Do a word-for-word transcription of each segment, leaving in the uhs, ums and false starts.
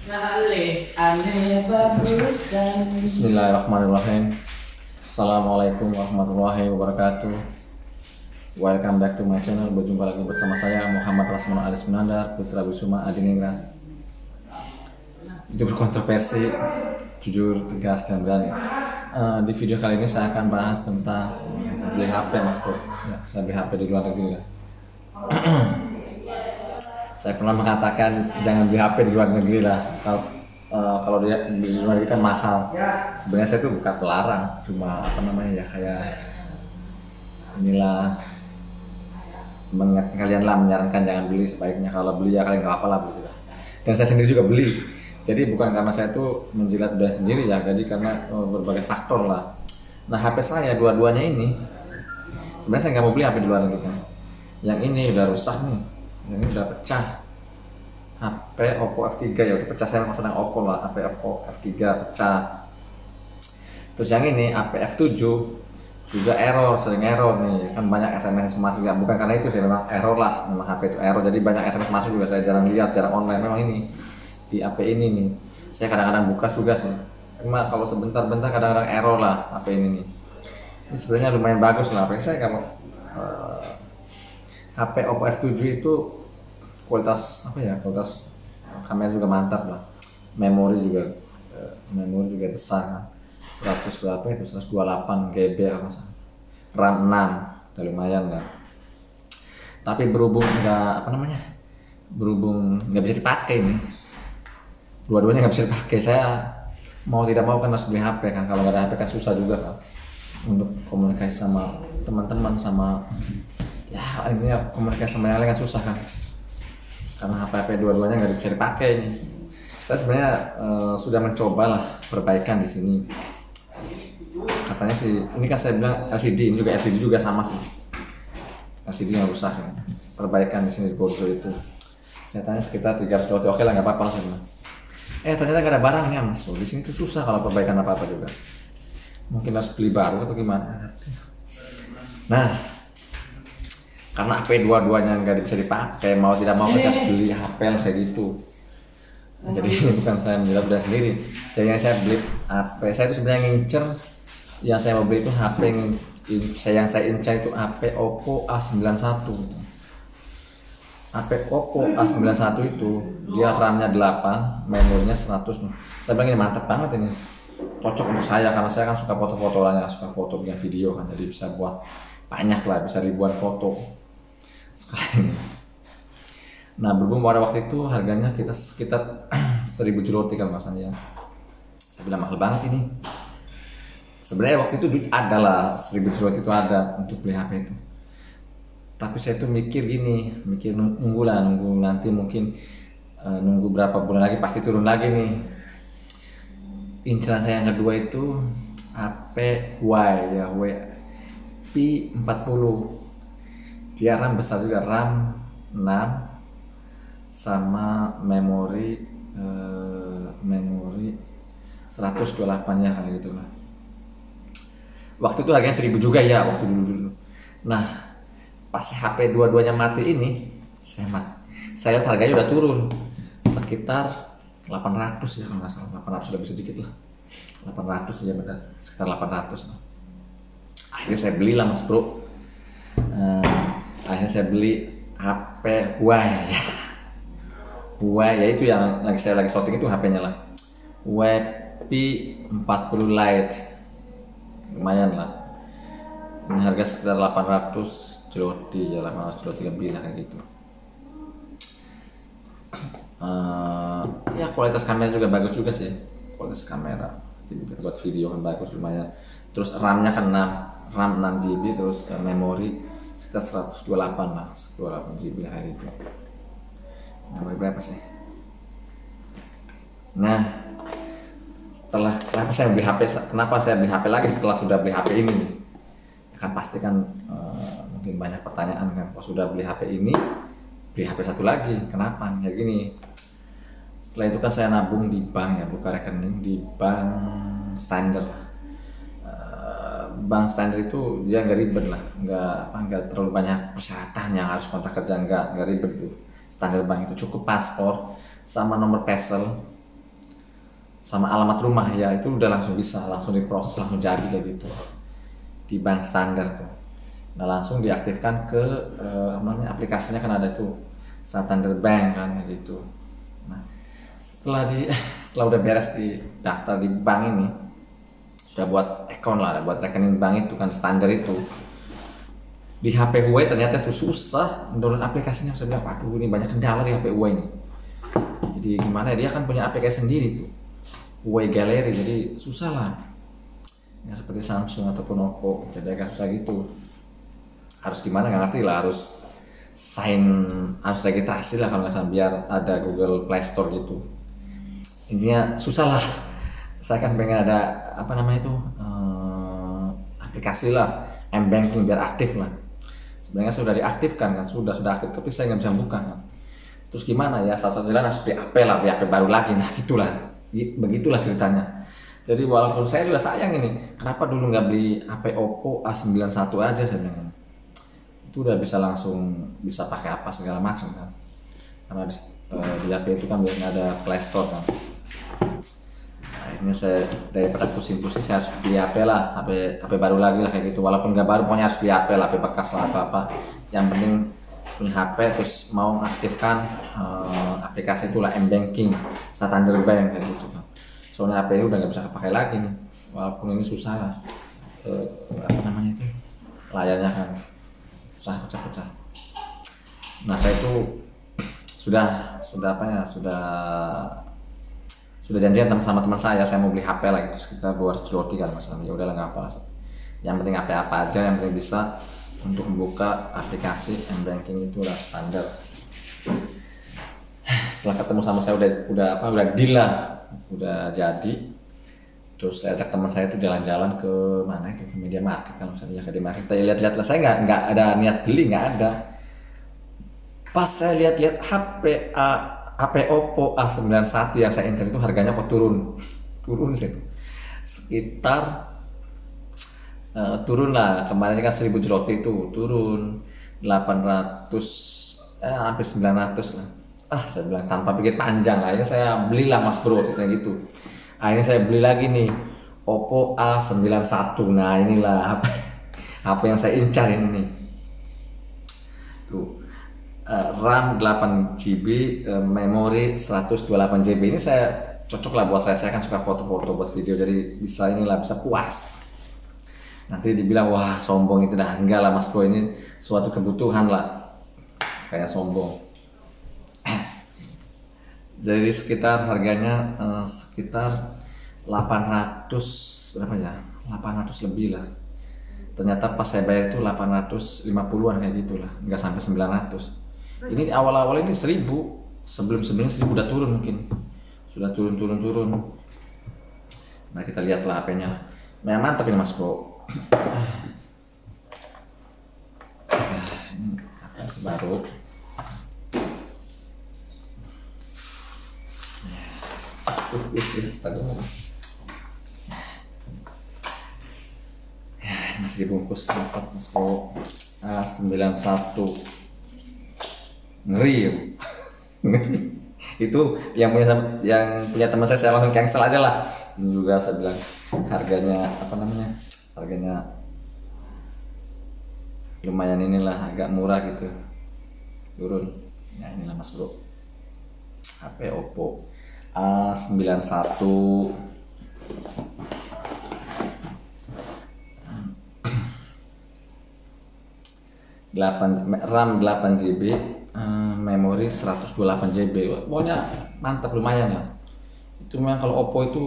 Bismillahirrahmanirrahim. Assalamualaikum warahmatullahi wabarakatuh. Welcome back to my channel. Berjumpa lagi bersama saya Muhammad Rasman Aris Munandar, putra Bisuma Adiningrat. Itu berkontroversi, jujur, tegas, dan berani. Uh, di video kali ini saya akan bahas tentang beli H P, Mas Bro. Ya, saya beli H P di luar negeri ya. Saya pernah mengatakan jangan beli H P di luar negeri lah. Kalau uh, kalau dia di luar negeri kan mahal. Sebenarnya saya itu bukan pelarang, cuma apa namanya ya kayak inilah mengingatkan kalian lah, menyarankan jangan beli, sebaiknya kalau beli ya kalian nggak apa-apa lah beli. Dan saya sendiri juga beli. Jadi bukan karena saya itu menjilat budaya sendiri ya, jadi karena uh, berbagai faktor lah. Nah H P saya dua-duanya ini sebenarnya saya nggak mau beli H P di luar negeri kan. Yang ini udah rusak nih, yang ini udah pecah. H P Oppo F tiga ya udah pecah, saya maksudnya Oppo lah, H P Oppo F tiga pecah. Terus yang ini H P F tujuh juga error, sering error nih, kan banyak S M S masuk ya, bukan karena itu sih, memang error lah, memang H P itu error, jadi banyak S M S masuk juga, saya jarang lihat, jarang online, memang ini di H P ini nih, saya kadang-kadang buka juga sih, cuma kalau sebentar-bentar kadang-kadang error lah H P ini nih. Ini sebenarnya lumayan bagus lah H P saya, kalau uh, H P Oppo F tujuh itu kualitas apa ya, kualitas kamera juga mantap lah, memori juga uh, memori juga besar kan, seratus berapa itu, seratus dua puluh delapan giga byte apa sih, RAM enam, udah lumayan lah. Tapi berhubung nggak apa namanya, berhubung nggak bisa dipakai nih, dua-duanya nggak bisa dipakai, saya mau tidak mau kan harus beli H P kan, kalau nggak ada H P kan susah juga kan untuk komunikasi sama teman-teman, sama ya intinya komunikasi sama yang lain kan susah kan, karena H P H P dua-duanya nggak bisa dipakai nih. Saya sebenarnya uh, sudah mencoba lah perbaikan di sini. Katanya sih, ini kan saya bilang L C D, ini juga L C D juga sama sih. L C D yang rusak ya. Perbaikan di sini di Bojo itu. Saya tanya sekitar tiga ratus dua puluh, oke lah nggak apa-apa lah saya bilang. Eh ternyata nggak ada barangnya Mas. Oh, di sini tuh susah kalau perbaikan apa-apa juga. Mungkin harus beli baru atau gimana. Nah, karena H P dua-duanya nggak bisa dipakai, mau tidak mau saya harus beli H P lah kayak gitu. Nah, jadi ini bukan saya menjelaskan budaya sendiri. Jadi yang saya beli H P, saya itu sebenarnya ngincer, yang saya mau beli itu H P yang saya yang saya incar itu H P Oppo A sembilan satu. H P Oppo A sembilan satu itu dia RAM-nya delapan, memorinya seratus. Saya bilang ini mantap banget ini, cocok untuk saya karena saya kan suka foto-foto lah, suka foto bikin video kan, jadi bisa buat banyak lah, bisa ribuan foto sekali. Nah berhubung pada waktu itu harganya kita sekitar seribu jeloti kan masanya, saya bilang mahal banget ini. Sebenarnya waktu itu ada lah, seribu jeloti itu ada untuk beli H P itu. Tapi saya tuh mikir gini, mikir nunggu lah, nunggu nanti mungkin uh, nunggu berapa bulan lagi pasti turun lagi nih. Incaran saya yang kedua itu H P Y ya, Y P empat puluh. Dia RAM besar juga, RAM enam sama memori uh, memori seratus dua puluh delapan ya kayak gitu lah. Waktu itu harganya seribu juga ya waktu dulu-dulu. Nah, pas H P dua-duanya mati ini, saya mati. Saya lihat harganya udah turun sekitar delapan ratus ya kalau nggak salah, delapan ratus lebih sedikit lah. delapan ratus aja benar, sekitar delapan ratus lah. Akhirnya saya beli lah Mas Bro. Uh, akhirnya saya beli H P Huawei. Huawei ya itu yang lagi saya lagi shooting itu H P-nya lah. Huawei P empat puluh Lite. Lumayan lah. Ini harga sekitar delapan ratus jeloti ya, delapan ratus jeloti lebih lah kayak gitu. Uh, ya kualitas kamera juga bagus juga sih. Kualitas kamera buat video kan bagus lumayan. Terus RAM-nya kan enam, RAM enam giga byte, terus uh, memori sekitar seratus dua puluh delapan lah, seratus dua puluh delapan giga byte hari itu. Memori berapa sih? Nah, setelah kenapa saya beli H P, kenapa saya beli H P lagi setelah sudah beli H P ini? Kan pasti kan uh, mungkin banyak pertanyaan kan, kalau sudah beli H P ini, beli H P satu lagi, kenapa? Ya gini, setelah itu kan saya nabung di bank ya, buka rekening di bank standar. Uh, bank standar itu dia nggak ribet lah, nggak apa nggak terlalu banyak persyaratan yang harus kontak kerja, nggak nggak ribet tuh. Standar bank itu cukup paspor sama nomor P E S E L, sama alamat rumah ya, itu udah langsung bisa, langsung diproses, langsung jadi kayak gitu di bank standar tuh. Nah langsung diaktifkan ke eh, apa namanya, aplikasinya kan ada tuh Santander Bank kan gitu. Nah setelah di setelah udah beres di daftar di bank ini, sudah buat account lah, buat rekening bank itu kan standar itu, di H P gue ternyata itu susah download aplikasinya. Saya bilang aduh ini banyak kendala di H P gue ini. Jadi gimana, dia kan punya aplikasi sendiri tuh, W Gallery, jadi susah lah ya, seperti Samsung ataupun Oppo, jadi agak susah gitu. Harus gimana nggak ngerti lah, harus sign, harus registrasi lah kalau nggak salah, biar ada Google Play Store gitu. Intinya susah lah. Saya kan pengen ada apa namanya itu eh, aplikasi lah M-banking biar aktif lah. Sebenarnya sudah diaktifkan kan, sudah sudah aktif, tapi saya nggak bisa buka kan. Terus gimana ya, salah satu jalan harus beli H P lah, beli H P baru lagi. Nah itulah, begitulah ceritanya. Jadi walaupun saya juga sayang ini, kenapa dulu nggak beli H P Oppo A sembilan satu aja, saya bilang. Itu udah bisa langsung bisa pakai apa segala macam kan. Karena di, eh, di H P itu kan biasanya ada Play Store kan. Nah, akhirnya saya daripada pusing-pusing, saya harus beli H P lah, H P H P baru lagi lah kayak gitu. Walaupun nggak baru, pokoknya harus beli H P lah, H P bekas lah apa-apa. Yang penting punya H P terus mau mengaktifkan eh, aplikasi itulah M-banking Santander Bank kayak gitu kan. Soalnya H P ini udah nggak bisa pakai lagi nih, walaupun ini susah lah eh, apa namanya itu layarnya kan susah pecah-pecah. Nah saya itu sudah sudah apa ya sudah sudah janjian sama teman saya, saya mau beli H P lah gitu sekitar dua ratus roti kan mas. Ya udahlah nggak apa, yang penting H P apa aja yang penting bisa untuk membuka aplikasi M-banking itu udah standar. Setelah ketemu sama saya udah udah apa udah deal lah, udah jadi. Terus saya ajak teman saya itu jalan-jalan ke mana itu, ke Media Market kalau misalnya, ke Media Market. Kita lihat-lihat lah, saya nggak nggak ada niat beli, nggak ada. Pas saya lihat-lihat H P A, H P Oppo A sembilan satu yang saya incer itu harganya kok turun, turun sih, sekitar uh, turun lah, kemarin kan seribu zloty itu turun delapan ratus, eh, hampir sembilan ratus lah. Ah saya bilang tanpa pikir panjang lah, ya saya belilah mas bro gitu. Akhirnya saya beli lagi nih Oppo A sembilan satu. Nah inilah H P yang saya incar ini nih. Tuh uh, RAM delapan giga, uh, memori seratus dua puluh delapan giga. Ini saya cocok lah buat saya. Saya kan suka foto-foto buat video, jadi bisa inilah, bisa puas. Nanti dibilang wah sombong itu, dah enggak lah mas bro, ini suatu kebutuhan lah, kayak sombong. Jadi sekitar harganya uh, sekitar delapan ratus berapa ya? delapan ratus lebih lah. Ternyata pas saya bayar itu delapan ratus lima puluhan kayak gitulah, nggak sampai sembilan ratus. Ini awal-awal ini seribu, sebelum-sebelumnya seribu udah turun mungkin. Sudah turun-turun-turun. Nah, kita lihatlah H P-nya. Memang mantap ini Mas Bro. Nah, ini H P baru. Uh, uh, astaga. Ya, masih dibungkus rapat Mas Bro. A sembilan satu. Ngeri ya. Itu yang punya yang punya teman saya, saya langsung cancel aja lah. Ini juga saya bilang harganya apa namanya? Harganya lumayan inilah, agak murah gitu. Turun. Nah, inilah Mas Bro. H P Oppo A sembilan satu. delapan RAM delapan giga, memori seratus dua puluh delapan giga. Pokoknya mantap, lumayan lah. Itu memang kalau Oppo itu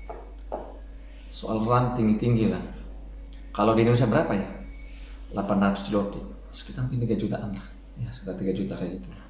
soal RAM tinggi-tinggi lah. Kalau di Indonesia berapa ya? delapan ratus zloty, sekitar mungkin tiga jutaan lah. Ya, sekitar tiga juta kayak gitu.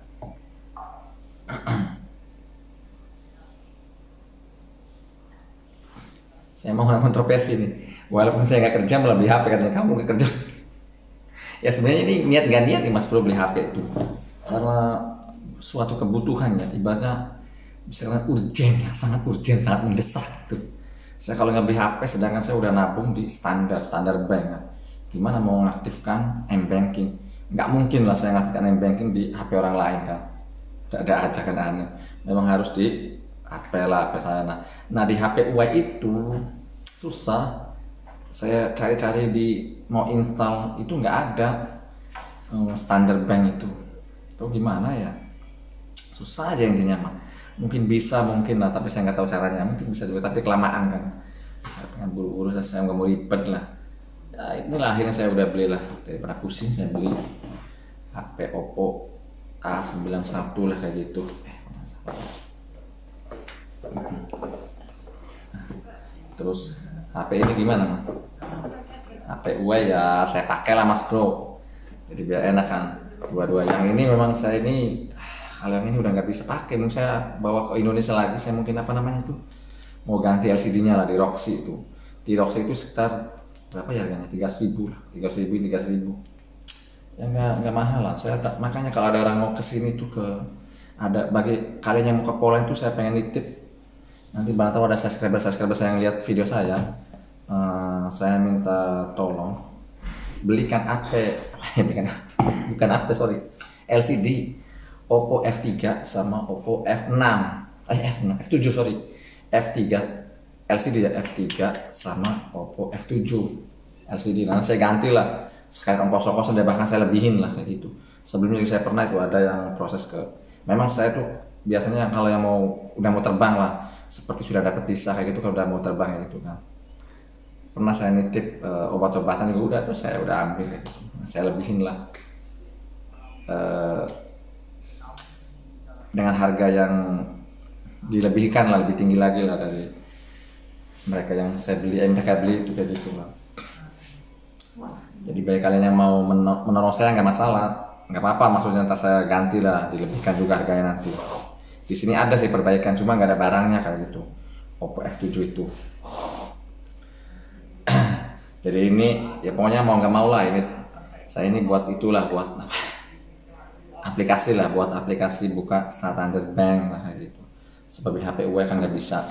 Saya mau kontroversi nih, walaupun saya nggak kerja malah beli H P, katanya kamu nggak kerja. Ya sebenarnya ini niat nggak niat nih Mas Bro beli H P itu, karena suatu kebutuhan ya, ibaratnya misalnya urgen ya, sangat urgen, sangat mendesak gitu. Saya kalau nggak beli H P, sedangkan saya udah nabung di standar standar bank kan. Gimana mau mengaktifkan M-banking? Nggak mungkin lah saya mengaktifkan M-banking di H P orang lain kan. Tidak ada aja kan aneh. Memang harus di H P lah H P saya. Nah, nah di H P U I itu susah. Saya cari-cari di mau install itu nggak ada um, standar bank itu. Itu gimana ya? Susah aja intinya mah. Mungkin bisa mungkin lah, tapi saya nggak tahu caranya. Mungkin bisa juga, tapi kelamaan kan. Saya pengen buru-buru, saya nggak mau ribet lah. Ya inilah akhirnya saya udah beli lah, daripada pusing saya beli H P Oppo A sembilan satu lah kayak gitu. Terus H P ini gimana Mas? H P U I ya saya pakai lah Mas Bro. Jadi biar enak kan. Dua-dua yang ini memang saya ini kalau yang ini udah nggak bisa pakai. Mungkin saya bawa ke Indonesia lagi. Saya mungkin apa namanya itu mau ganti L C D-nya lah di Roxy itu. Di Roxy itu sekitar berapa ya harganya? tiga ratus ribu lah, tiga ratus ribu, tiga ratus ribu. Ya nggak nggak mahal lah. Saya tak, makanya kalau ada orang mau kesini tuh ke ada bagi kalian yang mau ke Poland tuh saya pengen nitip. Nanti barang tahu ada subscriber subscriber saya yang lihat video saya, uh, saya minta tolong belikan H P, belikan bukan H P sorry, L C D Oppo F tiga sama Oppo F enam, eh F enam, F tujuh sorry, F tiga L C D ya F tiga sama Oppo F tujuh L C D. Nanti saya ganti lah sekalian ongkos-ongkos dan bahkan saya lebihin lah kayak gitu. Sebelumnya juga saya pernah itu ada yang proses ke, memang saya tuh biasanya kalau yang mau udah mau terbang lah seperti sudah dapat visa kayak gitu kalau udah mau terbang gitu kan. Pernah saya nitip uh, obat-obatan juga udah terus saya udah ambil kayak gitu. Nah, saya lebihin lah uh, dengan harga yang dilebihkan lah, lebih tinggi lagi lah dari mereka yang saya beli, eh, mereka beli itu kayak gitu lah. Jadi bagi kalian yang mau menolong saya nggak masalah, nggak apa-apa, maksudnya ntar saya ganti lah, dilebihkan juga harganya nanti. Di sini ada sih perbaikan, cuma nggak ada barangnya kayak gitu. Oppo F tujuh itu. Jadi ini ya pokoknya mau nggak mau lah ini saya ini buat itulah buat aplikasi lah, buat aplikasi buka standard bank lah kayak gitu. Sebab H P U I kan nggak bisa.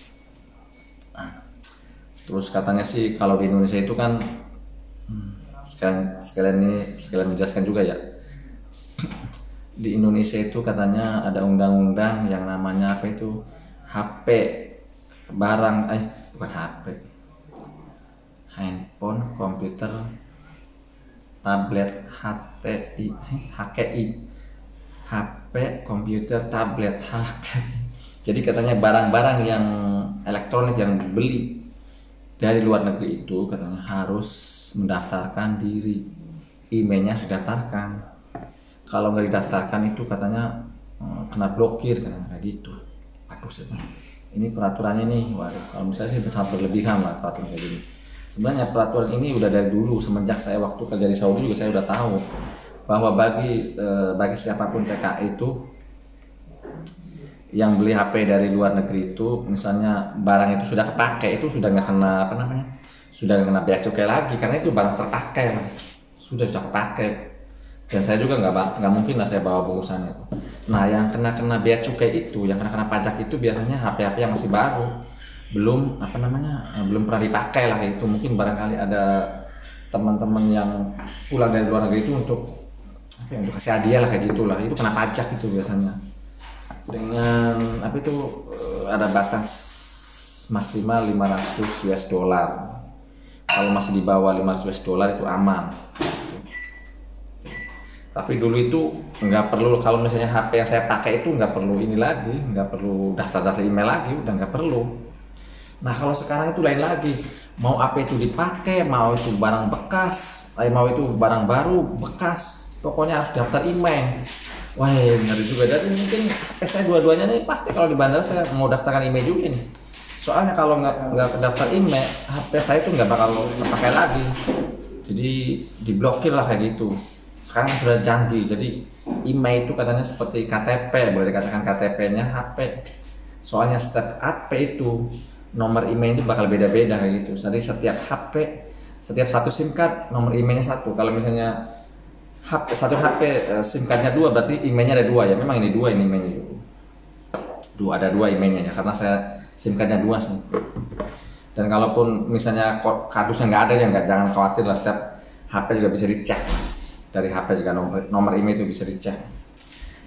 Terus katanya sih kalau di Indonesia itu kan hmm, sekalian sekalian ini sekalian menjelaskan juga ya. Di Indonesia itu katanya ada undang-undang yang namanya apa itu H P barang eh bukan H P, handphone, komputer, tablet, H T I, H K I, H P, komputer, tablet, H K I. Jadi katanya barang-barang yang elektronik yang dibeli dari luar negeri itu katanya harus mendaftarkan diri, emailnya didaftarkan. Kalau nggak didaftarkan itu katanya hmm, kena blokir katanya kayak gitu. Aduh sih, ini peraturannya nih, waduh, kalau misalnya sih sangat berlebihan lah peraturan kayak gini. Sebenarnya peraturan ini udah dari dulu, semenjak saya waktu kerja di Saudi juga saya udah tahu bahwa bagi eh, bagi siapapun T K I itu yang beli H P dari luar negeri itu, misalnya barang itu sudah kepakai, itu sudah nggak kena apa namanya, sudah nggak kena bea cukai lagi karena itu barang terpakai, sudah sudah kepakai. Dan saya juga nggak nggak mungkin lah saya bawa bungkusannya. Nah, yang kena kena bea cukai itu, yang kena kena pajak itu biasanya H P H P yang masih baru, belum apa namanya, belum pernah dipakai lah itu. Mungkin barangkali ada teman-teman yang pulang dari luar negeri itu untuk apa ya, untuk kasih hadiah lah kayak gitulah, itu kena pajak itu biasanya. Dengan apa itu ada batas maksimal lima ratus U S dollar. Kalau masih di bawah lima ratus U S dollar itu aman. Tapi dulu itu nggak perlu, kalau misalnya H P yang saya pakai itu nggak perlu ini lagi, nggak perlu daftar-daftar email lagi, udah nggak perlu. Nah kalau sekarang itu lain lagi, mau H P itu dipakai, mau itu barang bekas, mau itu barang baru bekas, pokoknya harus daftar email. Wah ngeri juga, jadi mungkin H P saya dua-duanya nih pasti kalau di bandara saya mau daftarkan email juga nih. Soalnya kalau nggak nggak daftar email, H P saya itu nggak bakal terpakai lagi. Jadi diblokir lah kayak gitu. Sekarang sudah canggih, jadi email itu katanya seperti K T P, boleh dikatakan K T P-nya H P. Soalnya setiap H P itu nomor email itu bakal beda-beda kayak gitu. Jadi setiap H P, setiap satu SIM card nomor emailnya satu. Kalau misalnya H P, satu H P SIM cardnya dua, berarti emailnya ada dua ya. Memang ini dua ini emailnya. Dua ada dua emailnya ya, karena saya SIM cardnya dua sih. Dan kalaupun misalnya kardusnya nggak ada ya nggak, jangan khawatir lah, setiap H P juga bisa dicek. Dari H P juga nomor, nomor email itu bisa dicek.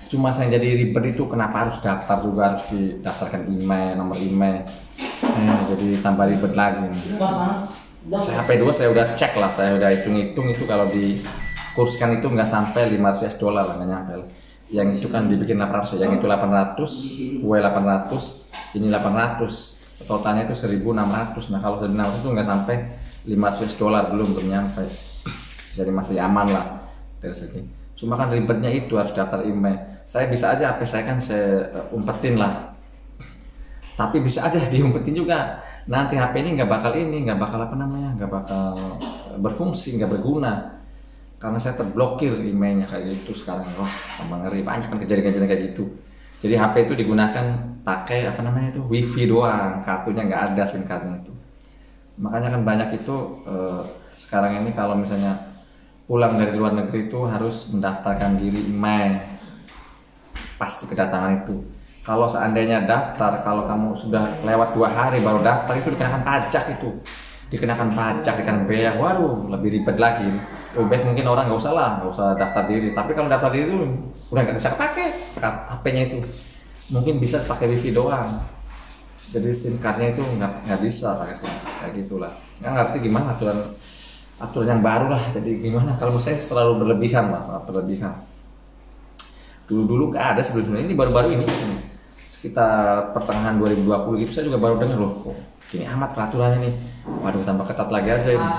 Cuma saya jadi ribet itu kenapa harus daftar juga, harus didaftarkan email, nomor email. Eh, jadi tambah ribet lagi. Saya H P dua saya udah cek lah, saya udah hitung-hitung itu kalau dikurskan itu nggak sampai lima ratus dolar lah, nggak nyampe. Yang itu kan dibikin delapan ratus, yang itu delapan ratus, W delapan ratus, ini delapan ratus. Totalnya itu seribu enam ratus. Nah kalau seribu enam ratus itu nggak sampai lima ratus dolar, belum belum nyampe. Jadi masih aman lah dari segi. Cuma kan ribetnya itu harus daftar email. Saya bisa aja H P saya kan saya umpetin lah. Tapi bisa aja diumpetin juga. Nanti H P ini nggak bakal ini, nggak bakal apa namanya, nggak bakal berfungsi, nggak berguna. Karena saya terblokir emailnya kayak gitu sekarang. Wah, tambah ngeri, banyak kan kejadian-kejadian kayak gitu. Jadi H P itu digunakan pakai apa namanya itu wifi doang, kartunya nggak ada SIM cardnya itu. Makanya kan banyak itu eh, sekarang ini kalau misalnya pulang dari luar negeri itu harus mendaftarkan diri email pasti kedatangan itu. Kalau seandainya daftar, kalau kamu sudah lewat dua hari baru daftar itu dikenakan pajak itu, dikenakan pajak, dikenakan bea, waduh lebih ribet lagi. Lebih baik mungkin orang nggak usah lah, nggak usah daftar diri. Tapi kalau daftar diri itu udah nggak bisa pakai H P-nya itu, mungkin bisa pakai wifi doang. Jadi SIM cardnya itu nggak nggak bisa pakai SIM, kayak gitulah. Nggak ngerti gimana aturan aturan yang baru lah. Jadi gimana? Kalau saya terlalu berlebihan lah, sangat berlebihan. Dulu-dulu nggak ada sebelumnya, ini baru-baru ini. Sekitar pertengahan dua ribu dua puluh gitu saya juga baru dengar loh, oh, gini amat peraturannya nih, waduh tambah ketat lagi aja ini.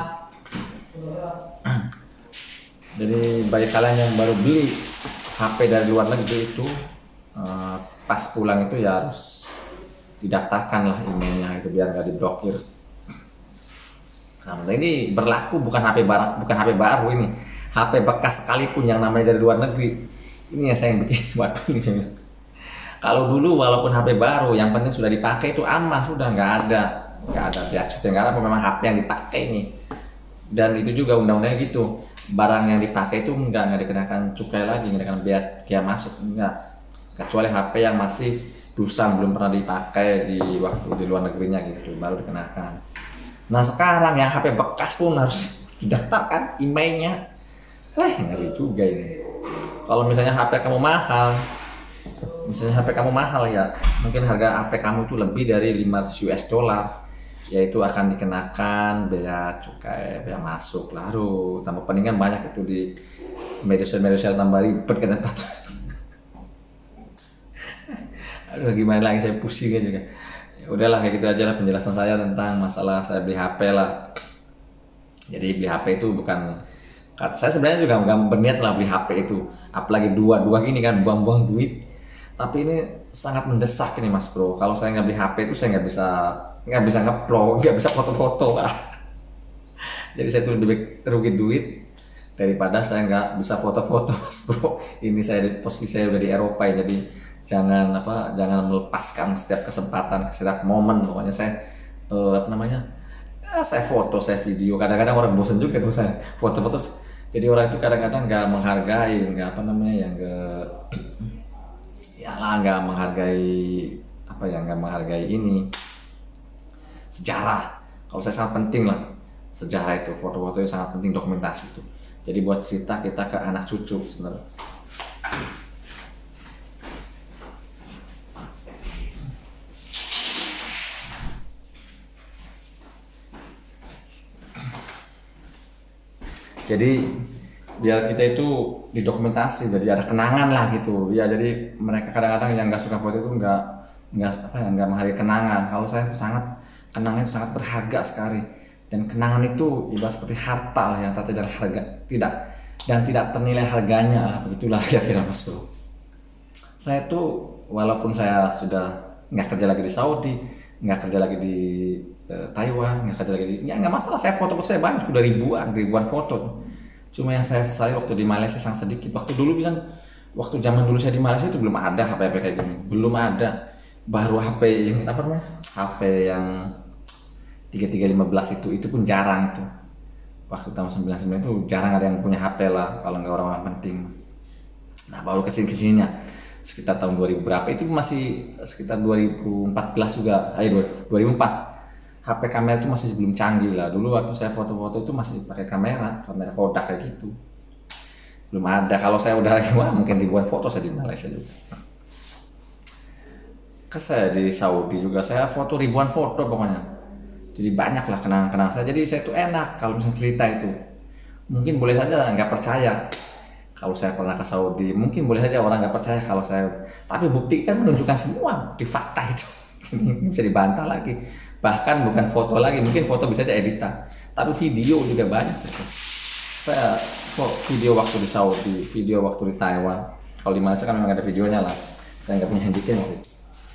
Jadi bagi kalian yang baru beli H P dari luar negeri itu uh, pas pulang itu ya harus didaftarkan lah emailnya itu biar nggak diblokir. Nah ini berlaku bukan H P baru, bukan H P baru ini, H P bekas sekalipun yang namanya dari luar negeri. Ini yang saya bikin waduh ini. Kalau dulu walaupun H P baru, yang penting sudah dipakai itu aman, sudah nggak ada, nggak ada biaya cukai, nggak ada, memang H P yang dipakai nih. Dan itu juga undang-undangnya gitu, barang yang dipakai itu nggak nggak dikenakan cukai lagi, nggak dikenakan biaya biaya masuk, nggak. Kecuali H P yang masih busang belum pernah dipakai di waktu di luar negerinya gitu, baru dikenakan. Nah sekarang yang H P bekas pun harus didaftarkan emailnya, eh ngeri juga ini. Kalau misalnya H P kamu mahal, misalnya H P kamu mahal ya, mungkin harga H P kamu itu lebih dari lima ratus US dollar, yaitu akan dikenakan bea cukai, bea masuk, lalu tambah peningan banyak itu di media sosial tambah ribet kan. Aduh gimana lagi, saya pusing juga. Ya udahlah kayak gitu aja lah penjelasan saya tentang masalah saya beli H P lah. Jadi beli H P itu bukan, saya sebenarnya juga nggak berniat lah beli H P itu, apalagi dua-dua gini kan, buang-buang duit. Tapi ini sangat mendesak ini Mas Bro. Kalau saya nggak beli H P itu saya nggak bisa nggak bisa nge-upload, nggak bisa foto-foto lah. Jadi saya tuh lebih baik rugi duit daripada saya nggak bisa foto-foto Mas Bro. Ini saya di posisi saya udah di Eropa ya, jadi jangan apa jangan melepaskan setiap kesempatan, setiap momen. Pokoknya saya eh, apa namanya ya, saya foto, saya video. Kadang-kadang orang bosan juga tuh saya foto-foto. Jadi orang itu kadang-kadang nggak menghargai, nggak apa namanya yang nggak ya lah nggak menghargai apa ya nggak menghargai ini sejarah. Kalau saya sangat penting lah sejarah itu, foto-foto itu sangat penting, dokumentasi itu. Jadi buat cerita kita ke anak cucu sebenarnya. Jadi biar kita itu didokumentasi, jadi ada kenangan lah gitu ya. Jadi mereka kadang-kadang yang nggak suka foto itu nggak nggak apa ya nggak menghargai kenangan. Kalau saya itu sangat, kenangan itu sangat berharga sekali, dan kenangan itu ibarat seperti harta lah yang tak tidak harga tidak dan tidak ternilai harganya lah, begitulah kira-kira Mas Bro. Saya tuh walaupun saya sudah nggak kerja lagi di Saudi, nggak kerja lagi di eh, Taiwan, nggak kerja lagi di, ya nggak masalah, saya foto-foto saya banyak, sudah ribuan ribuan foto. Cuma yang saya sesali waktu di Malaysia sangat sedikit. Waktu dulu bilang, waktu zaman dulu saya di Malaysia itu belum ada H P H P kayak gini, belum ada. Baru H P yang apa namanya, H P yang tiga tiga lima belas itu, itu pun jarang tuh. Waktu tahun sembilan puluh sembilan itu jarang ada yang punya H P lah, kalau nggak orang-orang penting. Nah baru kesini-kesininya sekitar tahun dua ribu berapa itu masih sekitar dua ribu empat belas juga, ayo dua ribu empat. H P kamera itu masih belum canggih lah. Dulu waktu saya foto-foto itu masih pakai kamera, kamera Kodak kayak gitu. belum ada. Kalau saya udah lagi, wah mungkin ribuan foto saya di Malaysia juga. Ke saya di Saudi juga, saya foto ribuan foto pokoknya. Jadi banyak lah kenangan-kenangan saya. Jadi saya tuh enak kalau misalnya cerita itu. Mungkin boleh saja nggak percaya kalau saya pernah ke Saudi. Mungkin boleh saja orang nggak percaya kalau saya. Tapi bukti kan menunjukkan semua, bukti fakta itu. Ini bisa dibantah lagi. Bahkan bukan foto lagi, mungkin foto bisa aja editan. Tapi video juga banyak. Saya kok video waktu di Saudi, video waktu di Taiwan. Kalau di Malaysia kan memang ada videonya lah. Saya nggak punya handycam waktu itu.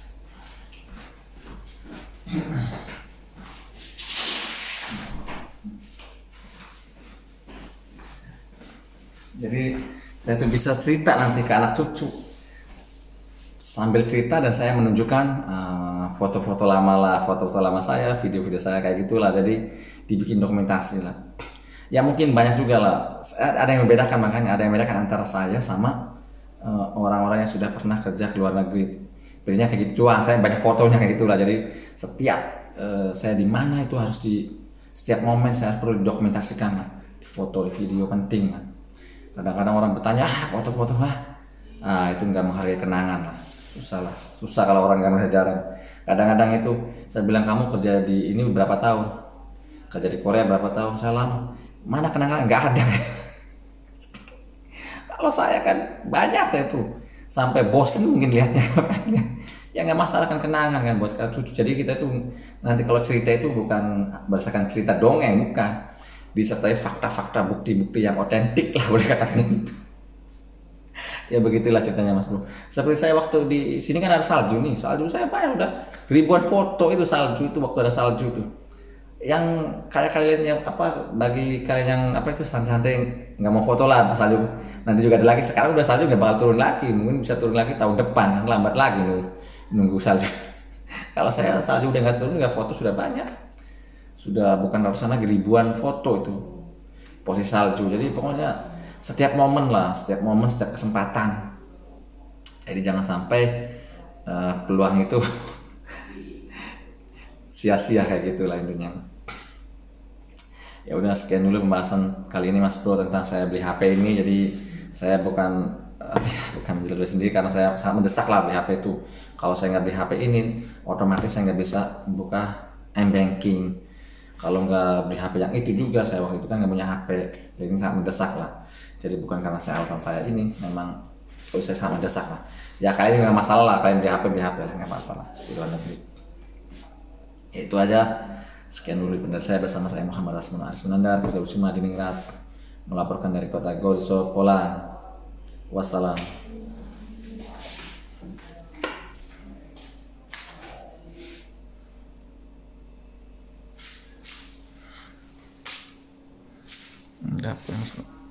Jadi saya tuh bisa cerita nanti ke anak cucu sambil cerita, dan saya menunjukkan uh, foto-foto lama lah, foto-foto lama saya, video-video saya kayak gitulah. Jadi dibikin dokumentasi lah. Ya mungkin banyak juga lah. Ada yang membedakan, makanya ada yang membedakan antara saya sama uh, orang-orang yang sudah pernah kerja ke luar negeri. Bedanya kayak gitu. Wah, saya banyak fotonya kayak gitulah. Jadi setiap uh, saya di mana itu harus di setiap momen saya perlu didokumentasikan lah. Di foto, di video penting lah. Kadang-kadang orang bertanya, ah foto-foto lah, ah itu nggak menghargai kenangan lah, susah lah, susah kalau orang nggak jarang. Kadang-kadang itu saya bilang, kamu kerja di ini berapa tahun, kerja di Korea berapa tahun, saya lama, mana kenangan, nggak ada. Kalau saya kan banyak saya tuh, sampai bosen mungkin lihatnya. Ya nggak masalah kan, kenangan kan buat cucu. Jadi kita tuh nanti kalau cerita itu bukan berdasarkan cerita dongeng, bukan, disertai fakta-fakta, bukti-bukti yang otentik lah boleh katakan itu. Ya begitulah ceritanya Mas Bro. Seperti saya waktu di sini kan ada salju nih, salju saya banyak, udah ribuan foto itu salju itu, waktu ada salju tuh. Yang kayak kalian yang apa, bagi kalian yang apa itu santai-santai nggak mau foto lah salju, nanti juga ada lagi. Sekarang udah salju nggak bakal turun lagi, mungkin bisa turun lagi tahun depan, lambat lagi nunggu, nunggu salju. Kalau saya salju udah nggak turun, nggak foto sudah banyak. Sudah bukan ratusan lagi, ribuan foto itu posisi salju. Jadi pokoknya setiap momen lah, setiap momen, setiap kesempatan. Jadi jangan sampai uh, peluang itu sia-sia kayak gitulah intinya. Ya udah, sekian dulu pembahasan kali ini Mas Bro tentang saya beli H P ini. Jadi saya bukan uh, bukan menjelaskan sendiri karena saya sangat mendesak lah beli H P itu. Kalau saya nggak beli H P ini, otomatis saya nggak bisa buka m-banking. Kalau nggak beli H P yang itu juga, saya waktu itu kan nggak punya H P, jadi sangat mendesak lah. Jadi bukan karena saya alasan saya ini, memang oh, saya sangat mendesak lah. Ya kalian nggak masalah lah, kalian beli H P beli H P lah, nggak apa-apa lah di luar negeri. Ya, itu aja. Sekian dulu benar saya bersama saya Muhammad Rasman Aris Menandar, Kota Usuma Diningrat, melaporkan dari kota Gozo, Poland. Wassalam. Enggak,